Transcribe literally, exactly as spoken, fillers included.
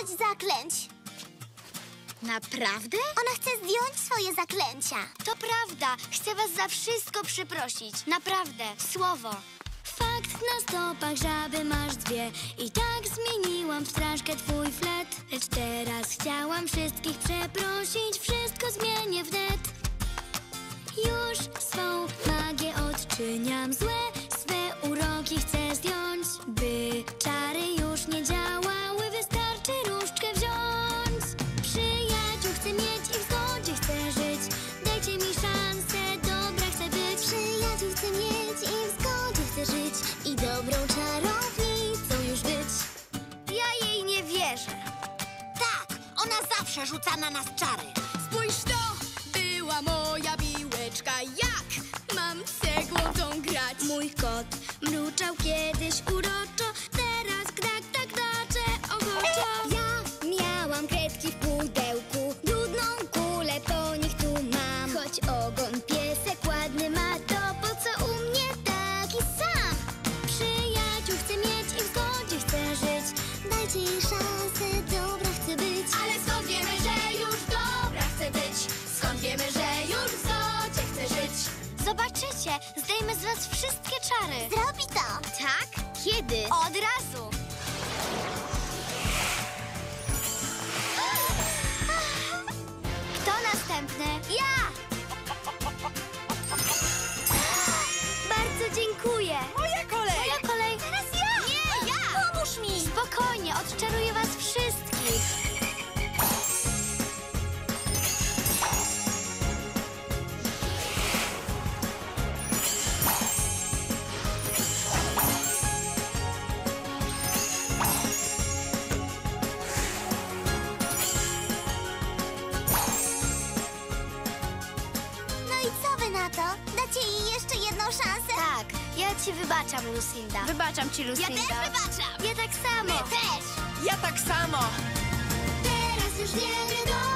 użyć zaklęć. Naprawdę? Ona chce zdjąć swoje zaklęcia. To prawda. Chcę was za wszystko przeprosić. Naprawdę. Słowo. Fakt na stopach żaby masz dwie i tak zmieniłam w straszkę twój flet. Lecz teraz chciałam wszystkich przeprosić, wszystko zmienię wnet. Już swą magię odczyniam, złe swe uroki chcę zdjąć. By czary już nie działały, wystarczy różdżkę wziąć. Przyjaciół chcę mieć i w zgodzie chcę żyć. Dajcie mi szansę, dobra chcę być. Przyjaciół chcę mieć i w zgodzie chcę żyć. I dobrą czarownicą już być. Ja jej nie wierzę. Tak, ona zawsze rzuca na nas czary. Spójrz, to była moja biłeczka. Jak mam cegłą tą grać? Mój kot mruczał kiedyś uroczo, teraz gdak, tak dacze ochoczo. Ja miałam kredki w pudełku, brudną kulę po nich tu mam. Choć ogon piesek ładny ma, to po co u mnie taki sam? Przyjaciół chcę mieć i w zgodzie chcę żyć. Dajcie jej szansę, dobra chcę być. Ale skąd wiemy, że już dobra chcę być? Skąd wiemy, że już w zgodzie chcę żyć? Zobaczycie. Zdejmę z was wszystkie czary. Zrobi to. Tak? Kiedy? Od razu. Kto następny? Ja! Bardzo dziękuję. Moja kolej! Moja kolej. Teraz ja. Nie, ja! Pomóż mi. Spokojnie, odczaruję was wszystkich. No i co wy na to? Dacie jej jeszcze jedną szansę? Tak, ja ci wybaczam, Lucinda. Wybaczam ci, Lucinda. Ja też wybaczam. Ja tak samo. My też. Ja tak samo. Teraz już wiemy do